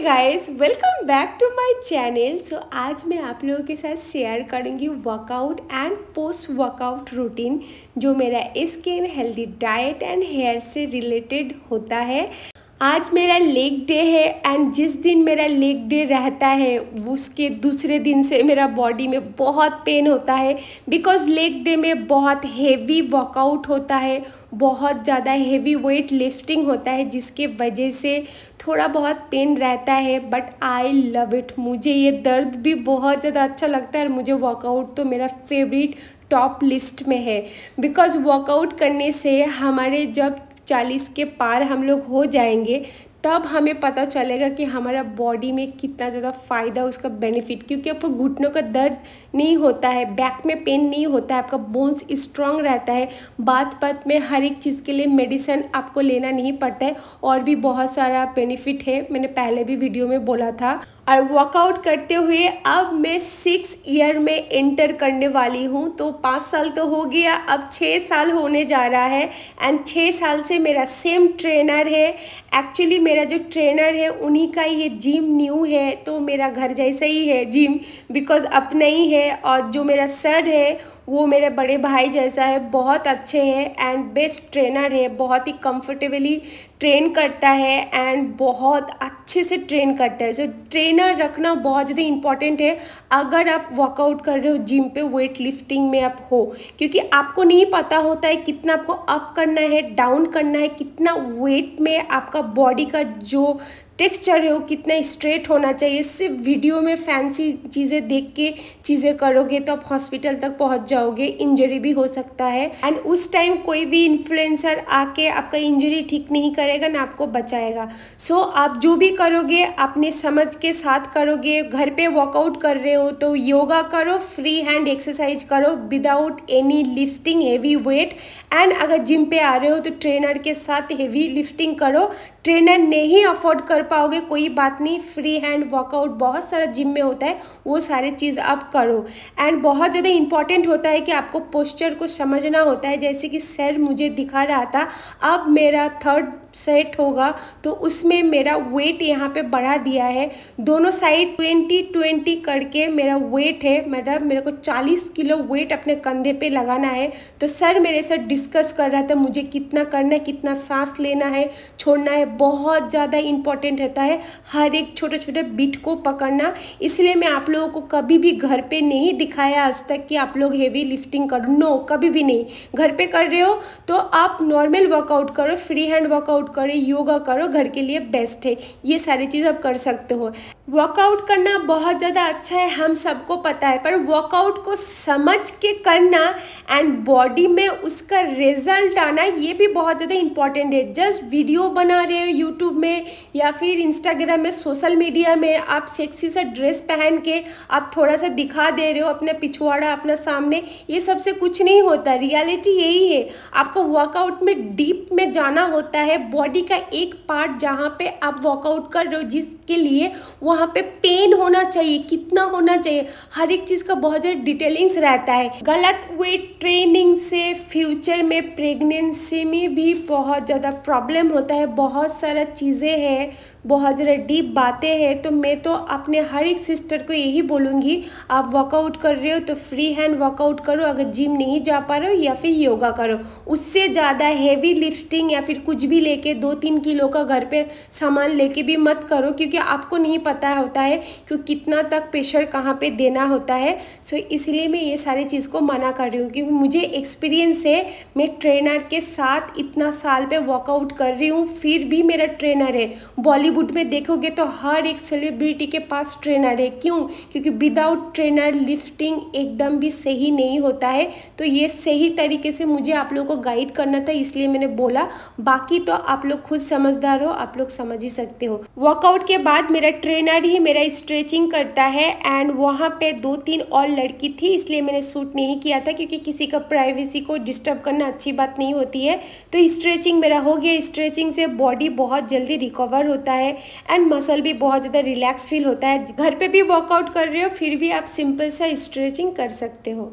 Guys, welcome back to my channel. So आज मैं आप लोगों के साथ शेयर करूंगी workout and post workout routine जो मेरा skin, healthy diet and hair से रिलेटेड होता है। आज मेरा लेग डे है एंड जिस दिन मेरा लेग डे रहता है उसके दूसरे दिन से मेरा बॉडी में बहुत पेन होता है, बिकॉज़ लेग डे में बहुत हेवी वर्कआउट होता है, बहुत ज़्यादा हेवी वेट लिफ्टिंग होता है, जिसके वजह से थोड़ा बहुत पेन रहता है। बट आई लव इट, मुझे ये दर्द भी बहुत ज़्यादा अच्छा लगता है और मुझे वर्कआउट तो मेरा फेवरेट टॉप लिस्ट में है। बिकॉज़ वर्कआउट करने से हमारे जब 40 के पार हम लोग हो जाएंगे तब हमें पता चलेगा कि हमारा बॉडी में कितना ज़्यादा फ़ायदा, उसका बेनिफिट, क्योंकि आपको घुटनों का दर्द नहीं होता है, बैक में पेन नहीं होता है, आपका बोन्स स्ट्रांग रहता है, बात बात में हर एक चीज़ के लिए मेडिसिन आपको लेना नहीं पड़ता है, और भी बहुत सारा बेनिफिट है, मैंने पहले भी वीडियो में बोला था। और वर्कआउट करते हुए अब मैं 6 ईयर में एंटर करने वाली हूँ, तो 5 साल तो हो गया, अब 6 साल होने जा रहा है। एंड 6 साल से मेरा सेम ट्रेनर है। एक्चुअली मेरा जो ट्रेनर है उन्हीं का ये जिम न्यू है, तो मेरा घर जैसा ही है जिम, बिकॉज़ अपना ही है। और जो मेरा सर है वो मेरे बड़े भाई जैसा है, बहुत अच्छे हैं एंड बेस्ट ट्रेनर है, बहुत ही कंफर्टेबली ट्रेन करता है एंड बहुत अच्छे से ट्रेन करता है। सो ट्रेनर रखना बहुत ज़्यादा इम्पॉर्टेंट है अगर आप वर्कआउट कर रहे हो जिम पे, वेट लिफ्टिंग में आप हो, क्योंकि आपको नहीं पता होता है कितना आपको अप करना है, डाउन करना है, कितना वेट में आपका बॉडी का जो टेक्सचर है वो कितना स्ट्रेट होना चाहिए। सिर्फ वीडियो में फैंसी चीज़ें देख के चीज़ें करोगे तो आप हॉस्पिटल तक पहुंच जाओगे, इंजरी भी हो सकता है। एंड उस टाइम कोई भी इन्फ्लुएंसर आके आपका इंजरी ठीक नहीं करेगा ना आपको बचाएगा। सो आप जो भी करोगे अपने समझ के साथ करोगे। घर पे वर्कआउट कर रहे हो तो योगा करो, फ्री हैंड एक्सरसाइज करो without any lifting heavy weight. And अगर जिम पे आ रहे हो तो ट्रेनर के साथ हेवी लिफ्टिंग करो। ट्रेनर नहीं अफोर्ड कर पाओगे कोई बात नहीं, फ्री हैंड वर्कआउट बहुत सारा जिम में होता है, वो सारे चीज़ आप करो। एंड बहुत ज़्यादा इंपॉर्टेंट होता है कि आपको पोस्चर को समझना होता है। जैसे कि सर मुझे दिखा रहा था, अब मेरा 3rd सेट होगा तो उसमें मेरा वेट यहाँ पे बढ़ा दिया है, दोनों साइड 20-20 करके मेरा वेट है। मतलब मेरे को 40 किलो वेट अपने कंधे पे लगाना है। तो सर मेरे साथ डिस्कस कर रहा था मुझे कितना करना है, कितना सांस लेना है, छोड़ना है। बहुत ज़्यादा इंपॉर्टेंट होता है हर एक छोटे छोटे बीट को पकड़ना। इसलिए मैं आप लोगों को कभी भी घर पे नहीं दिखाया आज तक कि आप लोग हेवी लिफ्टिंग करो, नो, कभी भी नहीं। घर पे कर रहे हो तो आप नॉर्मल वर्कआउट करो, फ्री हैंड वर्कआउट करो, योगा करो, घर के लिए बेस्ट है। ये सारी चीज़ आप कर सकते हो। वर्कआउट करना बहुत ज़्यादा अच्छा है, हम सबको पता है, पर वर्कआउट को समझ के करना एंड बॉडी में उसका रिजल्ट आना, ये भी बहुत ज़्यादा इंपॉर्टेंट है। जस्ट वीडियो बना रहे हो यूट्यूब में या फिर इंस्टाग्राम में, सोशल मीडिया में, आप सेक्सी सा ड्रेस पहन के आप थोड़ा सा दिखा दे रहे हो अपना पिछवाड़ा अपना सामने, ये सबसे कुछ नहीं होता। रियलिटी यही है, आपको वर्कआउट में डीप में जाना होता है। बॉडी का एक पार्ट जहाँ पे आप वर्कआउट कर रहे हो जिसके लिए वहाँ पे पेन होना चाहिए, कितना होना चाहिए, हर एक चीज़ का बहुत ज़्यादा डिटेलिंग्स रहता है। गलत वेट ट्रेनिंग से फ्यूचर में प्रेगनेंसी में भी बहुत ज़्यादा प्रॉब्लम होता है। बहुत सारा चीज़ें हैं, बहुत ज़्यादा डीप बातें हैं। तो मैं तो अपने हर एक सिस्टर को यही बोलूँगी, आप वर्कआउट कर रहे हो तो फ्री हैंड वर्कआउट करो, अगर जिम नहीं जा पा रहे हो या फिर योगा करो। उससे ज़्यादा हेवी लिफ्टिंग या फिर कुछ भी लेके 2-3 किलो का घर पे सामान लेके भी मत करो, क्योंकि आपको नहीं पता होता है कि कितना तक प्रेशर कहाँ पे देना होता है। सो इसलिए मैं ये सारी चीज़ को मना कर रही हूँ, क्योंकि मुझे एक्सपीरियंस है, मैं ट्रेनर के साथ इतना साल पे वर्कआउट कर रही हूँ, फिर भी मेरा ट्रेनर है। बॉलीवुड में देखोगे तो हर एक सेलिब्रिटी के पास ट्रेनर है। क्यों? क्योंकि विदाउट ट्रेनर लिफ्टिंग एकदम भी सही नहीं होता है। तो ये सही तरीके से मुझे आप लोगों को गाइड करना था, इसलिए मैंने बोला। बाकी तो आप लोग खुद समझदार हो, आप लोग समझ ही सकते हो। वर्कआउट के बाद मेरा ट्रेनर ही मेरा स्ट्रेचिंग करता है एंड वहाँ पे 2-3 और लड़की थी, इसलिए मैंने शूट नहीं किया था, क्योंकि किसी का प्राइवेसी को डिस्टर्ब करना अच्छी बात नहीं होती है। तो स्ट्रेचिंग मेरा हो गया। स्ट्रेचिंग से बॉडी बहुत जल्दी रिकवर होता है एंड मसल भी बहुत ज़्यादा रिलैक्स फील होता है। घर पे भी वर्कआउट कर रहे हो फिर भी आप सिंपल सा स्ट्रेचिंग कर सकते हो।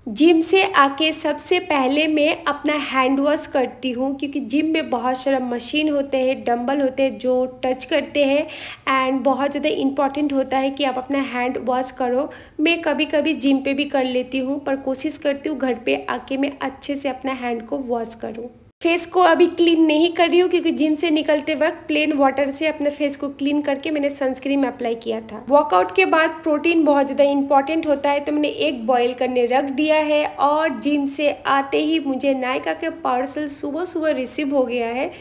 जिम से आके सबसे पहले मैं अपना हैंड वॉश करती हूँ, क्योंकि जिम में बहुत सारा मशीन होते हैं, डंबल होते हैं जो टच करते हैं एंड बहुत ज़्यादा इम्पॉर्टेंट होता है कि आप अपना हैंड वॉश करो। मैं कभी कभी जिम पे भी कर लेती हूँ, पर कोशिश करती हूँ घर पे आके मैं अच्छे से अपना हैंड को वॉश करूँ। फेस को अभी क्लीन नहीं कर रही हूँ, क्योंकि जिम से निकलते वक्त प्लेन वाटर से अपने फेस को क्लीन करके मैंने सनस्क्रीन अप्लाई किया था। वर्कआउट के बाद प्रोटीन बहुत ज़्यादा इंपॉर्टेंट होता है, तो मैंने एक बॉईल करने रख दिया है और जिम से आते ही मुझे नायका के पार्सल सुबह सुबह रिसीव हो गया है।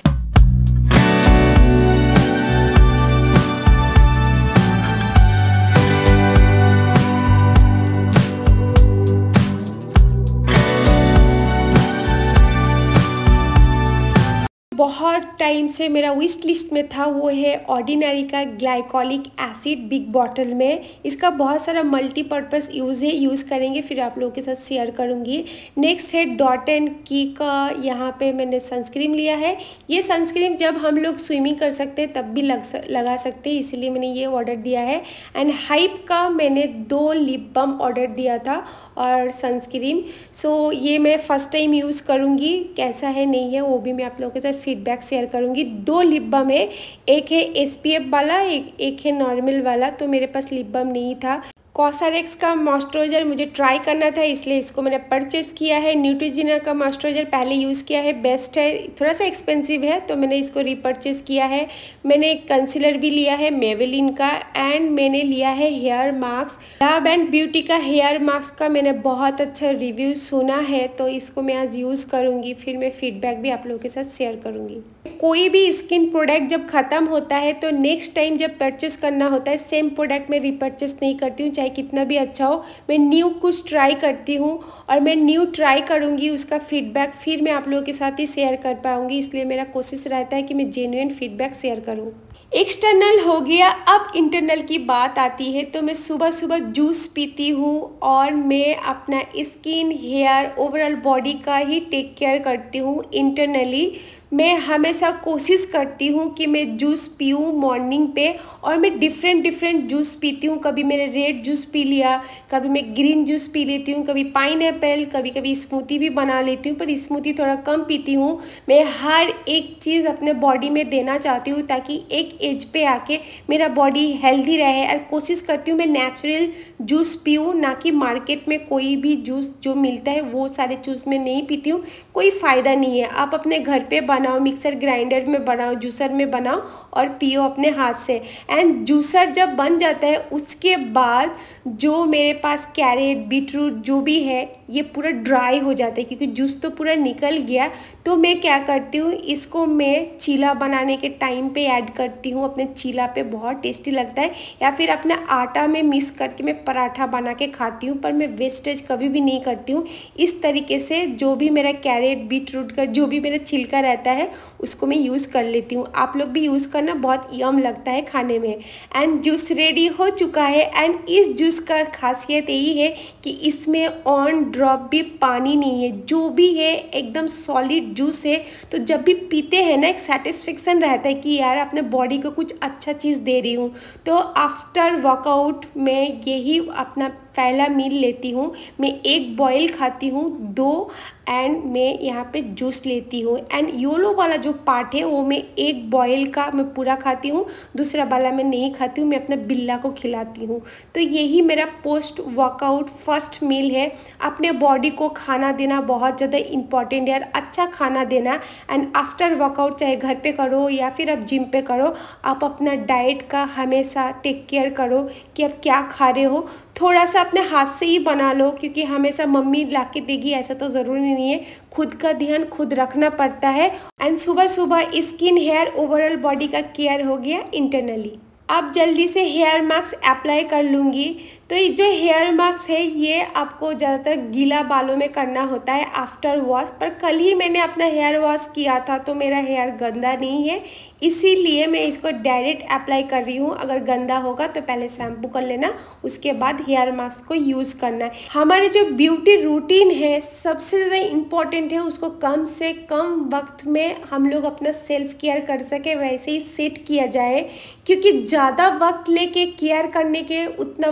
बहुत टाइम से मेरा विश लिस्ट में था, वो है ऑर्डिनरी का ग्लाइकोलिक एसिड बिग बॉटल में। इसका बहुत सारा मल्टीपर्पज़ यूज़ है, यूज़ करेंगे, फिर आप लोगों के साथ शेयर करूँगी। नेक्स्ट है डॉट एंड की का, यहाँ पे मैंने सनस्क्रीन लिया है। ये सनस्क्रीन जब हम लोग स्विमिंग कर सकते हैं तब भी लगा सकते हैं, इसीलिए मैंने ये ऑर्डर दिया है। एंड हाइप का मैंने 2 लिप बाम ऑर्डर दिया था और सनस्क्रीन। सो ये मैं फर्स्ट टाइम यूज़ करूँगी, कैसा है नहीं है वो भी मैं आप लोगों के साथ फीडबैक शेयर करूँगी। 2 लिप बाम है, एक है SPF वाला, एक है नॉर्मल वाला, तो मेरे पास लिप बाम नहीं था। कॉस्रेक्स का मॉइस्चराइजर मुझे ट्राई करना था, इसलिए इसको मैंने परचेस किया है। न्यूट्रिजिना का मॉइस्चराइजर पहले यूज़ किया है, बेस्ट है, थोड़ा सा एक्सपेंसिव है तो मैंने इसको रीपरचेस किया है। मैंने एक कंसीलर भी लिया है मेबेलिन का, एंड मैंने लिया है hair mask. Love and beauty का हेयर मास्क का मैंने बहुत अच्छा रिव्यू सुना है, तो इसको मैं आज यूज़ करूँगी, फिर मैं फीडबैक भी आप लोगों के साथ शेयर करूँगी। कोई भी स्किन प्रोडक्ट जब ख़त्म होता है तो नेक्स्ट टाइम जब परचेस करना होता है, सेम प्रोडक्ट मैं रीपरचेस नहीं करती हूँ, चाहे कितना भी अच्छा हो। मैं न्यू कुछ ट्राई करती हूँ और मैं न्यू ट्राई करूँगी, उसका फीडबैक फिर मैं आप लोगों के साथ ही शेयर कर पाऊँगी, इसलिए मेरा कोशिश रहता है कि मैं जेन्युइन फीडबैक शेयर करूँ। एक्सटर्नल हो गया, अब इंटरनल की बात आती है। तो मैं सुबह सुबह जूस पीती हूँ और मैं अपना स्किन, हेयर, ओवरऑल बॉडी का ही टेक केयर करती हूँ इंटरनली। मैं हमेशा कोशिश करती हूँ कि मैं जूस पीऊँ मॉर्निंग पे, और मैं डिफरेंट जूस पीती हूँ। कभी मैंने रेड जूस पी लिया, कभी मैं ग्रीन जूस पी लेती हूँ, कभी पाइनएप्पल, कभी कभी स्मूदी भी बना लेती हूँ, पर स्मूदी थोड़ा कम पीती हूँ। मैं हर एक चीज़ अपने बॉडी में देना चाहती हूँ ताकि एक एज पे आके मेरा बॉडी हेल्दी रहे, और कोशिश करती हूँ मैं नेचुरल जूस पीऊँ, ना कि मार्केट में कोई भी जूस जो मिलता है वो सारे जूस में नहीं पीती हूँ, कोई फ़ायदा नहीं है। आप अपने घर पे बनाओ, मिक्सर ग्राइंडर में बनाओ, जूसर में बनाओ और पियो अपने हाथ से। एंड जूसर जब बन जाता है उसके बाद जो मेरे पास कैरेट, बीटरूट जो भी है ये पूरा ड्राई हो जाता है, क्योंकि जूस तो पूरा निकल गया। तो मैं क्या करती हूँ, इसको मैं चीला बनाने के टाइम पे ऐड करती हूँ अपने चीला पे, बहुत टेस्टी लगता है। या फिर अपने आटा में मिक्स करके मैं पराठा बना के खाती हूँ, पर मैं वेस्टेज कभी भी नहीं करती हूँ। इस तरीके से जो भी मेरा कैरेट, बीटरूट का जो भी मेरा छिलका रहता है उसको मैं यूज़ कर लेती हूँ। आप लोग भी यूज़ करना, बहुत यम लगता है खाने में। एंड जूस रेडी हो चुका है। एंड इस जूस का खासियत यही है कि इसमें ऑन ड्रॉप भी पानी नहीं है, जो भी है एकदम सॉलिड जूस है। तो जब भी पीते हैं ना, एक सेटिस्फेक्शन रहता है कि यार अपने बॉडी को कुछ अच्छा चीज़ दे रही हूँ। तो आफ्टर वर्कआउट मैं यही अपना पहला मील लेती हूँ। मैं एक बॉयल खाती हूँ, 2 एंड मैं यहाँ पे जूस लेती हूँ। एंड योलो वाला जो पार्ट है वो मैं एक बॉयल का मैं पूरा खाती हूँ, दूसरा वाला मैं नहीं खाती हूँ, मैं अपने बिल्ला को खिलाती हूँ। तो यही मेरा पोस्ट वर्कआउट फर्स्ट मील है। अपने बॉडी को खाना देना बहुत ज़्यादा इम्पॉर्टेंट है, अच्छा खाना देना। एंड आफ्टर वर्कआउट चाहे घर पे करो या फिर आप जिम पे करो, आप अपना डाइट का हमेशा टेक केयर करो कि आप क्या खा रहे हो। थोड़ा सा अपने हाथ से ही बना लो, क्योंकि हमेशा मम्मी ला के देगी ऐसा तो ज़रूरी नहीं है, खुद का ध्यान खुद रखना पड़ता है। एंड सुबह सुबह स्किन, हेयर, ओवरऑल बॉडी का केयर हो गया इंटरनली। अब जल्दी से हेयर मास्क अप्लाई कर लूँगी। तो ये जो हेयर मास्क है ये आपको ज़्यादातर गीला बालों में करना होता है आफ्टर वॉश, पर कल ही मैंने अपना हेयर वॉश किया था तो मेरा हेयर गंदा नहीं है, इसीलिए मैं इसको डायरेक्ट अप्लाई कर रही हूँ। अगर गंदा होगा तो पहले शैम्पू कर लेना, उसके बाद हेयर मास्क को यूज़ करना है। हमारे जो ब्यूटी रूटीन है सबसे ज़्यादा इम्पॉर्टेंट है, उसको कम से कम वक्त में हम लोग अपना सेल्फ केयर कर सके वैसे ही सेट किया जाए, क्योंकि ज़्यादा वक्त लेके केयर करने के उतना वक्त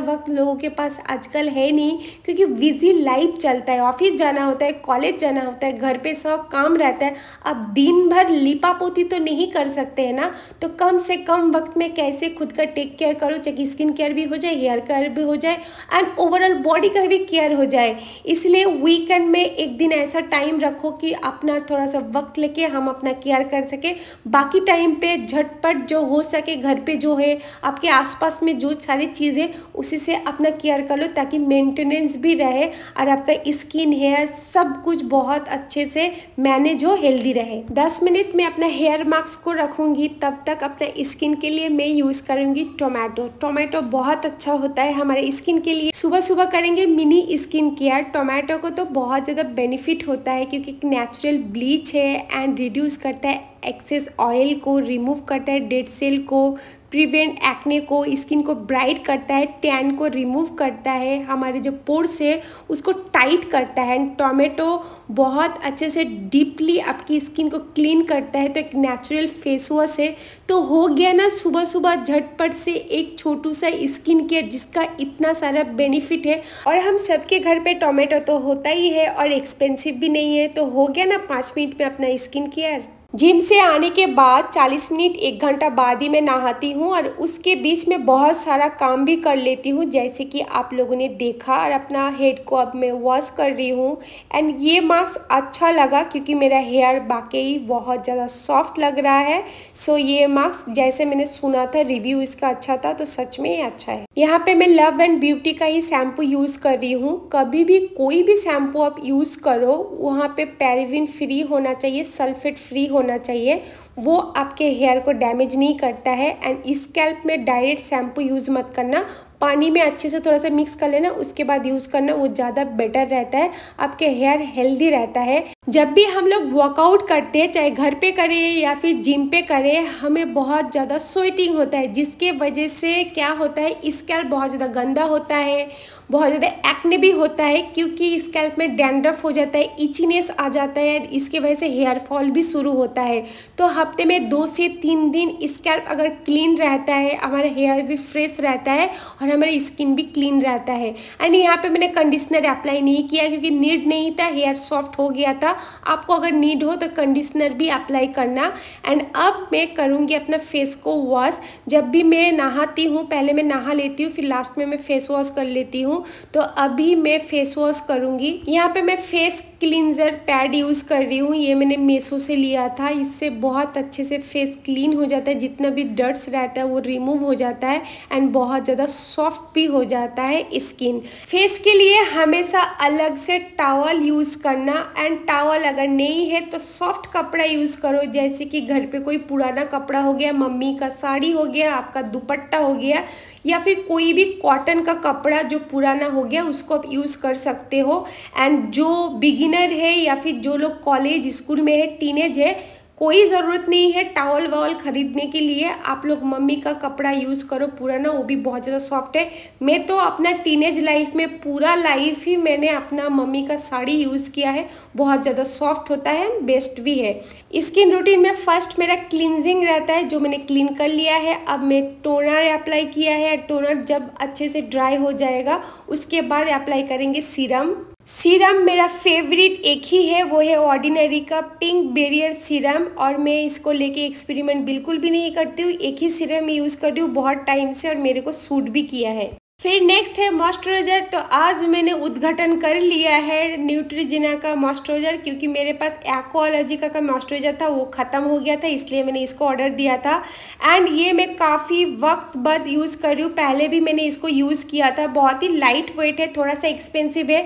लोगों के पास आजकल है नहीं, क्योंकि बिजी लाइफ चलता है, ऑफिस जाना होता है, कॉलेज जाना होता है, घर पे सब काम रहता है। अब दिन भर लिपा पोती तो नहीं कर सकते हैं ना, तो कम से कम वक्त में कैसे खुद का टेक केयर करो, चाहे स्किन केयर भी हो जाए, हेयर केयर भी हो जाए एंड ओवरऑल बॉडी का भी केयर हो जाए। इसलिए वीकेंड में एक दिन ऐसा टाइम रखो कि अपना थोड़ा सा वक्त लेके हम अपना केयर कर सके। बाकी टाइम पे झटपट जो हो सके घर पे जो है आपके आसपास में जो सारी चीज़ें उसी से अपना केयर कर लो, ताकि मेंटेनेंस भी रहे और आपका स्किन हेयर सब कुछ बहुत अच्छे से मैनेज हो, हेल्दी रहे। 10 मिनट में अपना हेयर मास्क को रखूँगी, तब तक अपना स्किन के लिए मैं यूज़ करूँगी टोमेटो। टोमेटो बहुत अच्छा होता है हमारे स्किन के लिए। सुबह सुबह करेंगे मिनी स्किन केयर। टोमेटो को तो बहुत ज़्यादा बेनिफिट होता है, क्योंकि नेचुरल ब्लीच है एंड रिड्यूस करता है एक्सेस ऑयल को, रिमूव करता है डेड सेल को, प्रिवेंट एक्ने को, स्किन को ब्राइट करता है, टैन को रिमूव करता है, हमारे जो पोर्स है उसको टाइट करता है। टोमेटो बहुत अच्छे से डीपली आपकी स्किन को क्लीन करता है। तो एक नेचुरल फेस वॉश है, तो हो गया ना सुबह सुबह झटपट से एक छोटू सा स्किन केयर जिसका इतना सारा बेनिफिट है। और हम सबके घर पे टोमेटो तो होता ही है और एक्सपेंसिव भी नहीं है, तो हो गया ना 5 मिनट में अपना स्किन केयर। जिम से आने के बाद 40 मिनट 1 घंटा बाद ही मैं नहाती हूँ, और उसके बीच में बहुत सारा काम भी कर लेती हूँ, जैसे कि आप लोगों ने देखा। और अपना हेड को अब मैं वॉश कर रही हूँ। एंड ये मास्क अच्छा लगा क्योंकि मेरा हेयर वाकई बहुत ज़्यादा सॉफ्ट लग रहा है। सो ये मास्क जैसे मैंने सुना था रिव्यू इसका अच्छा था, तो सच में ये अच्छा है। यहाँ पे मैं लव एंड ब्यूटी का ही शैम्पू यूज़ कर रही हूँ। कभी भी कोई भी शैम्पू आप यूज़ करो, वहाँ पे पैराबेन फ्री होना चाहिए, सल्फेट फ्री होना चाहिए, वो आपके हेयर को डैमेज नहीं करता है। एंड स्कैल्प में डायरेक्ट शैम्पू यूज़ मत करना, पानी में अच्छे से थोड़ा सा मिक्स कर लेना, उसके बाद यूज़ करना, वो ज़्यादा बेटर रहता है, आपके हेयर हेल्दी रहता है। जब भी हम लोग वर्कआउट करते हैं, चाहे घर पे करें या फिर जिम पे करें, हमें बहुत ज़्यादा स्वेटिंग होता है, जिसके वजह से क्या होता है स्कैल्प बहुत ज़्यादा गंदा होता है, बहुत ज़्यादा एक्ने भी होता है, क्योंकि स्कैल्प में डैंड्रफ हो जाता है, इचीनेस आ जाता है, इसके वजह से हेयर फॉल भी शुरू होता है। तो हफ्ते में 2 से 3 दिन स्कैल्प अगर क्लीन रहता है, हमारा हेयर भी फ्रेश रहता है और हमारा स्किन भी क्लीन रहता है। एंड यहाँ पे मैंने कंडीशनर अप्लाई नहीं किया क्योंकि नीड नहीं था, हेयर सॉफ्ट हो गया था। आपको अगर नीड हो तो कंडीशनर भी अप्लाई करना। एंड अब मैं करूँगी अपना फेस को वॉश। जब भी मैं नहाती हूँ, पहले मैं नहा लेती हूँ, फिर लास्ट में मैं फेस वॉश कर लेती हूँ। तो अभी मैं फेस वॉश करूँगी। यहाँ पे मैं फेस क्लींजर पैड यूज़ कर रही हूँ, ये मैंने मीशो से लिया था। इससे बहुत अच्छे से फेस क्लीन हो जाता है, जितना भी डर्ट्स रहता है वो रिमूव हो जाता है एंड बहुत ज़्यादा सॉफ्ट भी हो जाता है स्किन। फेस के लिए हमेशा अलग से टॉवल यूज़ करना, एंड टॉवल अगर नहीं है तो सॉफ्ट कपड़ा यूज़ करो, जैसे कि घर पे कोई पुराना कपड़ा हो गया, मम्मी का साड़ी हो गया, आपका दुपट्टा हो गया, या फिर कोई भी कॉटन का कपड़ा जो पुराना हो गया उसको आप यूज़ कर सकते हो। एंड जो बिगिनर है या फिर जो लोग कॉलेज स्कूल में है, टीनेज है, कोई ज़रूरत नहीं है टॉवल वावल ख़रीदने के लिए। आप लोग मम्मी का कपड़ा यूज़ करो पुराना, वो भी बहुत ज़्यादा सॉफ्ट है। मैं तो अपना टीनेज लाइफ में पूरा लाइफ ही मैंने अपना मम्मी का साड़ी यूज़ किया है, बहुत ज़्यादा सॉफ्ट होता है, बेस्ट भी है। स्किन रूटीन में फर्स्ट मेरा क्लींजिंग रहता है, जो मैंने क्लीन कर लिया है। अब मैं टोनर अप्लाई किया है, टोनर जब अच्छे से ड्राई हो जाएगा उसके बाद अप्लाई करेंगे सीरम। सीरम मेरा फेवरेट एक ही है, वो है ऑर्डिनरी का पिंक बैरियर सीरम, और मैं इसको लेके एक्सपेरिमेंट बिल्कुल भी नहीं करती हूँ। एक ही सीरम यूज़ कर रही हूँ बहुत टाइम से और मेरे को सूट भी किया है। फिर नेक्स्ट है मॉइस्चराइज़र। तो आज मैंने उद्घाटन कर लिया है न्यूट्रिजिना का मॉइस्चराइज़र, क्योंकि मेरे पास एक्वालॉजिका का मॉइस्चराइज़र था, वो ख़त्म हो गया था, इसलिए मैंने इसको ऑर्डर दिया था। एंड ये मैं काफ़ी वक्त बाद यूज़ कर रही हूँ, पहले भी मैंने इसको यूज़ किया था। बहुत ही लाइट वेट है, थोड़ा सा एक्सपेंसिव है,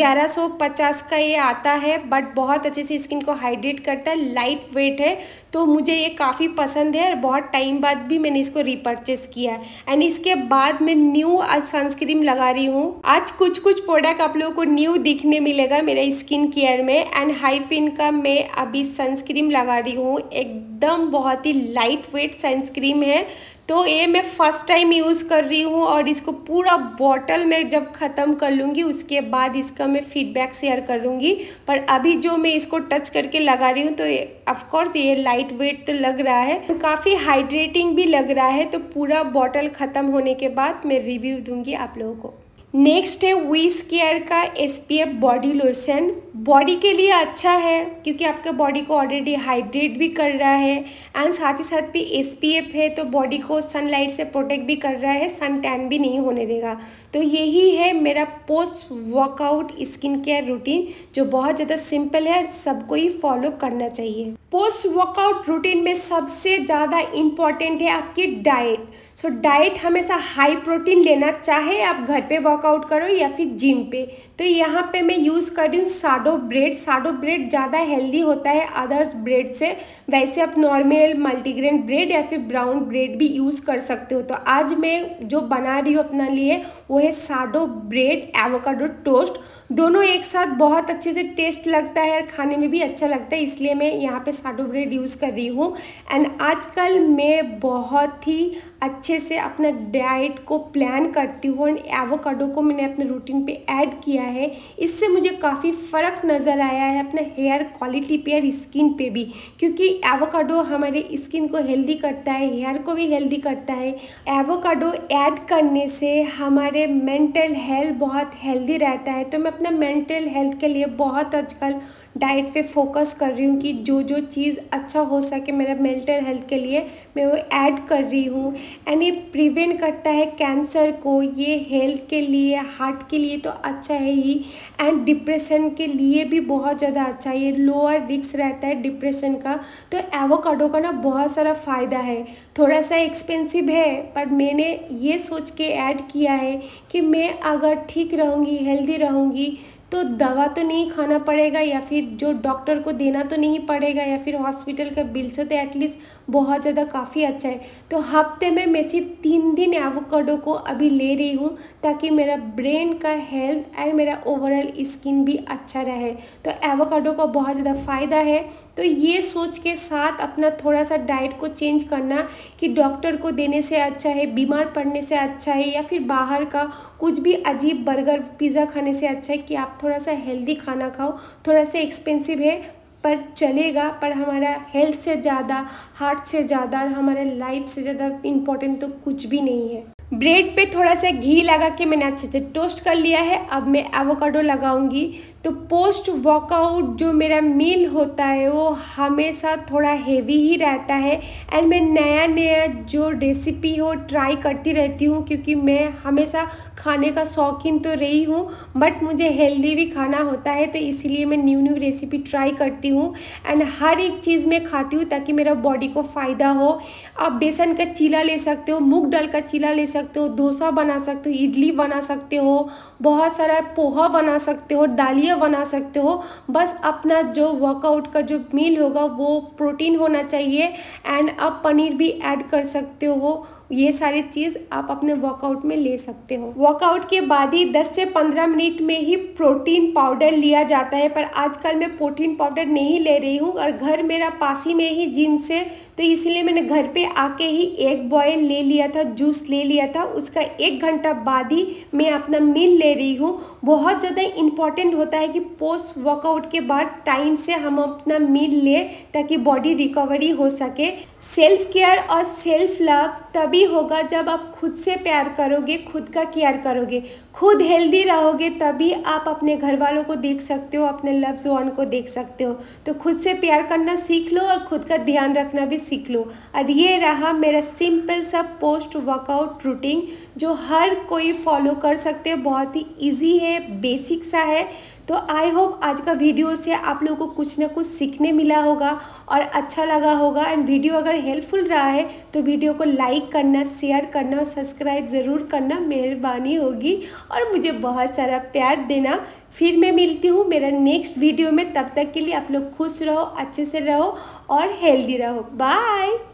1150 का ये आता है, बट बहुत अच्छे से स्किन को हाइड्रेट करता है, लाइट वेट है, तो मुझे ये काफ़ी पसंद है और बहुत टाइम बाद भी मैंने इसको रिपर्चेस किया। एंड इसके बाद मैं न्यू सनस्क्रीन लगा रही हूँ। आज कुछ प्रोडक्ट आप लोगों को न्यू दिखने मिलेगा मेरे स्किन केयर में। एंड हाइपिन का मैं अभी सनस्क्रीन लगा रही हूँ, एकदम बहुत ही लाइट वेट सनस्क्रीन है। तो ये मैं फर्स्ट टाइम यूज़ कर रही हूँ और इसको पूरा बॉटल में जब ख़त्म कर लूँगी उसके बाद इसका मैं फीडबैक शेयर करूँगी। पर अभी जो मैं इसको टच करके लगा रही हूँ तो ऑफकोर्स ये लाइट वेट तो लग रहा है, काफ़ी हाइड्रेटिंग भी लग रहा है। तो पूरा बॉटल ख़त्म होने के बाद मैं रिव्यू दूँगी आप लोगों को। नेक्स्ट है विश केयर का SPF बॉडी लोशन। बॉडी के लिए अच्छा है क्योंकि आपके बॉडी को ऑलरेडी हाइड्रेट भी कर रहा है एंड साथ ही साथ भी SPF है तो बॉडी को सनलाइट से प्रोटेक्ट भी कर रहा है, सन टैन भी नहीं होने देगा। तो यही है मेरा post workout skin care routine जो बहुत ज़्यादा सिंपल है और सबको ही फॉलो करना चाहिए। पोस्ट वर्कआउट रूटीन में सबसे ज़्यादा इम्पॉर्टेंट है आपकी डाइट। सो डाइट हमेशा हाई प्रोटीन लेना, चाहे आप घर पे वर्कआउट करो या फिर जिम पे। तो यहाँ पे मैं यूज़ कर रही हूँ साडो ब्रेड। साडो ब्रेड ज़्यादा हेल्दी होता है अदर्स ब्रेड से। वैसे आप नॉर्मल मल्टीग्रेन ब्रेड या फिर ब्राउन ब्रेड भी यूज़ कर सकते हो। तो आज मैं जो बना रही हूँ अपने लिए वो है साडो ब्रेड एवोकाडो टोस्ट। दोनों एक साथ बहुत अच्छे से टेस्ट लगता है और खाने में भी अच्छा लगता है, इसलिए मैं यहाँ पे साडो ब्रेड यूज़ कर रही हूँ। एंड आजकल मैं बहुत ही अच्छे से अपना डाइट को प्लान करती हूँ एंड एवोकाडो को मैंने अपने रूटीन पे ऐड किया है। इससे मुझे काफ़ी फ़र्क नज़र आया है अपने हेयर क्वालिटी पे और स्किन पे भी, क्योंकि एवोकाडो हमारे स्किन को हेल्दी करता है, हेयर को भी हेल्दी करता है। एवोकाडो ऐड करने से हमारे मेंटल हेल्थ बहुत हेल्दी रहता है। तो मैं अपना मेंटल हेल्थ के लिए बहुत आजकल डाइट पे फोकस कर रही हूँ कि जो जो चीज़ अच्छा हो सके मेरा मेंटल हेल्थ के लिए मैं वो ऐड कर रही हूँ। एंड ये प्रिवेंट करता है कैंसर को, ये हेल्थ के लिए, हार्ट के लिए तो अच्छा है ही एंड डिप्रेशन के लिए भी बहुत ज़्यादा अच्छा है। ये लोअर रिस्क रहता है डिप्रेशन का। तो एवोकाडो का ना बहुत सारा फ़ायदा है। थोड़ा सा एक्सपेंसिव है पर मैंने ये सोच के ऐड किया है कि मैं अगर ठीक रहूँगी, हेल्दी रहूँगी तो दवा तो नहीं खाना पड़ेगा या फिर जो डॉक्टर को देना तो नहीं पड़ेगा या फिर हॉस्पिटल का बिल से, तो एटलीस्ट बहुत ज़्यादा काफ़ी अच्छा है। तो हफ्ते में मैं सिर्फ 3 दिन एवोकाडो को अभी ले रही हूँ ताकि मेरा ब्रेन का हेल्थ एंड मेरा ओवरऑल स्किन भी अच्छा रहे। तो एवोकाडो का बहुत ज़्यादा फ़ायदा है। तो ये सोच के साथ अपना थोड़ा सा डाइट को चेंज करना कि डॉक्टर को देने से अच्छा है, बीमार पड़ने से अच्छा है या फिर बाहर का कुछ भी अजीब बर्गर पिज़्ज़ा खाने से अच्छा है कि आप थोड़ा सा हेल्दी खाना खाओ। थोड़ा सा एक्सपेंसिव है पर चलेगा, पर हमारा हेल्थ से ज़्यादा, हार्ट से ज़्यादा और हमारे लाइफ से ज़्यादा इम्पोर्टेंट तो कुछ भी नहीं है। ब्रेड पे थोड़ा सा घी लगा के मैंने अच्छे से टोस्ट कर लिया है। अब मैं एवोकाडो लगाऊंगी। तो पोस्ट वर्कआउट जो मेरा मील होता है वो हमेशा थोड़ा हेवी ही रहता है एंड मैं नया नया जो रेसिपी हो ट्राई करती रहती हूँ, क्योंकि मैं हमेशा खाने का शौकीन तो रही हूँ बट मुझे हेल्दी भी खाना होता है। तो इसीलिए मैं न्यू रेसिपी ट्राई करती हूँ एंड हर एक चीज़ मैं खाती हूँ ताकि मेरा बॉडी को फ़ायदा हो। आप बेसन का चीला ले सकते हो, मूंग दाल का चीला ले सकते हो, डोसा बना सकते हो, इडली बना सकते हो, बहुत सारा पोहा बना सकते हो, दालिया बना सकते हो। बस अपना जो वर्कआउट का जो मील होगा वो प्रोटीन होना चाहिए एंड आप पनीर भी ऐड कर सकते हो। ये सारी चीज़ आप अपने वर्कआउट में ले सकते हो। वर्कआउट के बाद ही 10 से 15 मिनट में ही प्रोटीन पाउडर लिया जाता है, पर आजकल मैं प्रोटीन पाउडर नहीं ले रही हूँ और घर मेरा पास ही में ही जिम से, तो इसलिए मैंने घर पे आके ही एग बॉयल ले लिया था, जूस ले लिया था। उसका 1 घंटा बाद ही मैं अपना मील ले रही हूँ। बहुत ज़्यादा इम्पॉर्टेंट होता है कि पोस्ट वर्कआउट के बाद टाइम से हम अपना मील लें ताकि बॉडी रिकवरी हो सके। सेल्फ केयर और सेल्फ लव तभी होगा जब आप खुद से प्यार करोगे, खुद का केयर करोगे, खुद हेल्दी रहोगे, तभी आप अपने घर वालों को देख सकते हो, अपने लव्ड वन को देख सकते हो। तो खुद से प्यार करना सीख लो और खुद का ध्यान रखना भी सीख लो। और ये रहा मेरा सिंपल सा पोस्ट वर्कआउट रूटीन जो हर कोई फॉलो कर सकते हो। बहुत ही ईजी है, बेसिक सा है। तो आई होप आज का वीडियो से आप लोगों को कुछ ना कुछ सीखने मिला होगा और अच्छा लगा होगा। एंड वीडियो अगर हेल्पफुल रहा है तो वीडियो को लाइक करना, शेयर करना और सब्सक्राइब ज़रूर करना, मेहरबानी होगी और मुझे बहुत सारा प्यार देना। फिर मैं मिलती हूँ मेरा नेक्स्ट वीडियो में। तब तक के लिए आप लोग खुश रहो, अच्छे से रहो और हेल्दी रहो। बाय।